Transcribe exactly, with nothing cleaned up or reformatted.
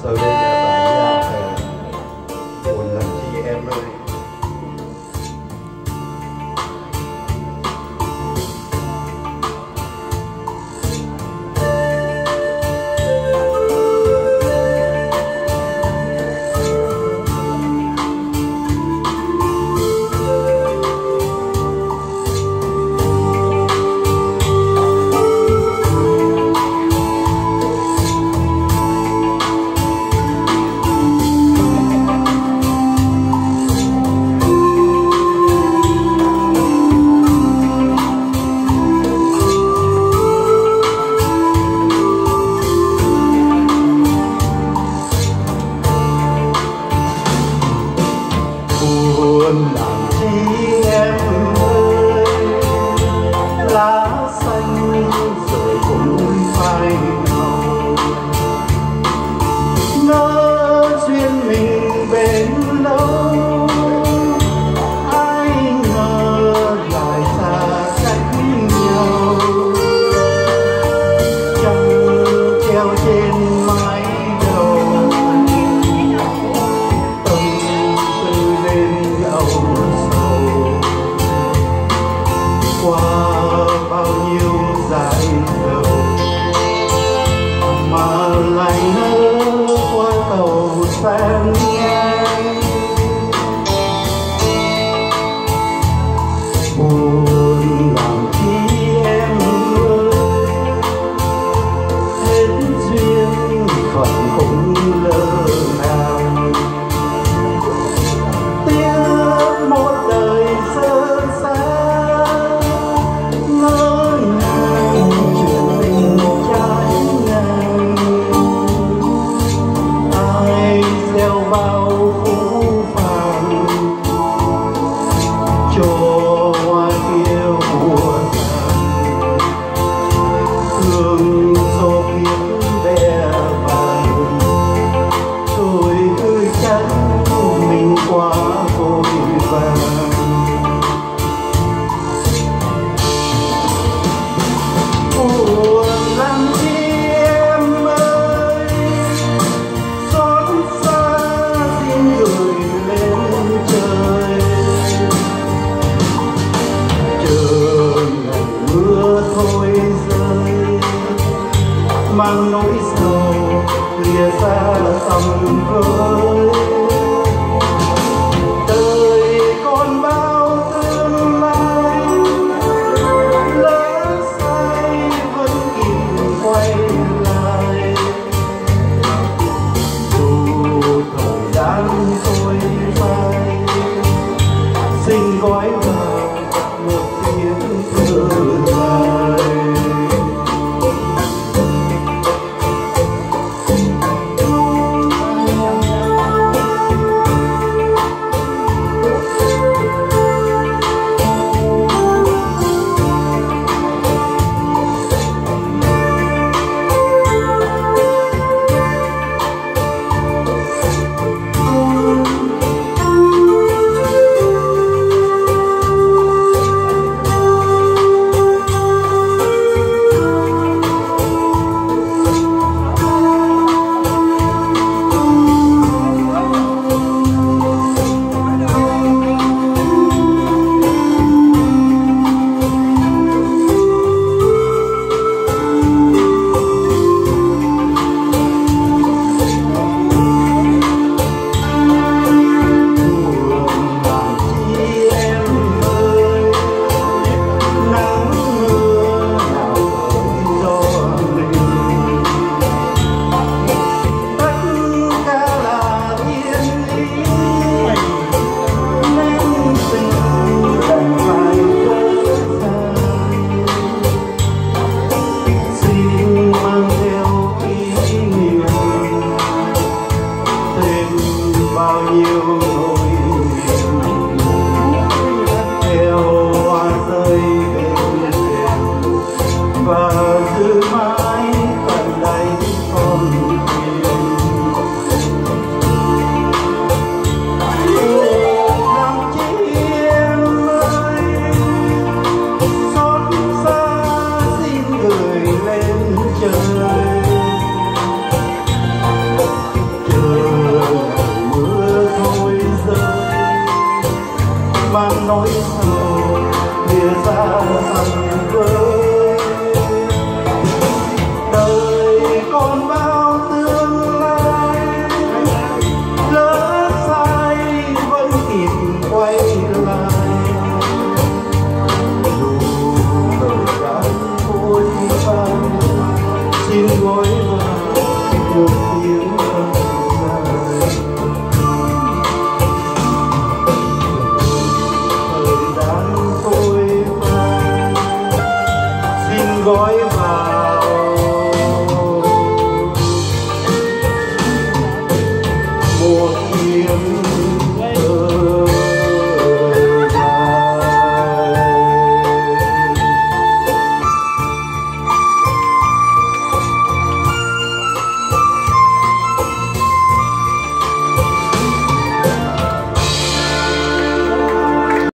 Sau đây là bài nhạc Buồn làm chi em ơi. Buồn làm chi em ơi, lá xanh rồi cũng phai màu. Ngỡ duyên mình bền lâu, ai ngờ lại xa cách nhau. Trăng treo trên mái đầu, qua bao nhiêu dài đầu mà lại nỡ qua cầu sang ngang. Buồn làm chi em ơi, hết duyên phận cũng lỡ nàng. Tiếc một đời sơ sá, bao phũ phàng cho hoa kia buồn tàn. Thương số kiếp bé vàng rồi cứ chắc mình quá vội vàng. Buồn làm chi em ơi, xót xa xin gửi lên trời. Chờ ngày mưa thôi rơi, mang nỗi sầu lìa xa tầm với.